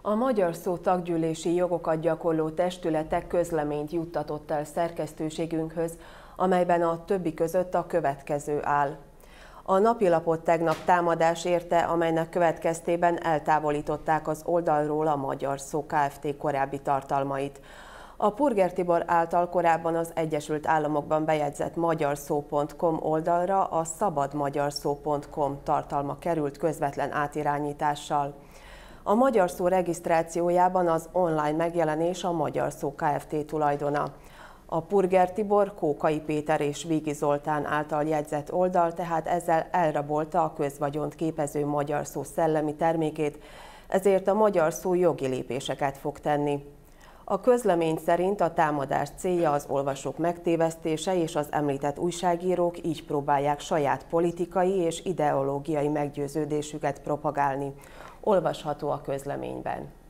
A Magyar Szó taggyűlési jogokat gyakorló testületek közleményt juttatott el szerkesztőségünkhöz, amelyben a többi között a következő áll. A napilapot tegnap támadás érte, amelynek következtében eltávolították az oldalról a Magyar Szó Kft. Korábbi tartalmait. A Purger Tibor által korábban az Egyesült Államokban bejegyzett magyarszó.com oldalra a szabadmagyarszó.com tartalma került közvetlen átirányítással. A Magyar Szó regisztrációjában az online megjelenés a Magyar Szó Kft. Tulajdona. A Purger Tibor, Kókai Péter és Vígi Zoltán által jegyzett oldal tehát ezzel elrabolta a közvagyont képező Magyar Szó szellemi termékét, ezért a Magyar Szó jogi lépéseket fog tenni. A közlemény szerint a támadás célja az olvasók megtévesztése, és az említett újságírók így próbálják saját politikai és ideológiai meggyőződésüket propagálni. Olvasható a közleményben.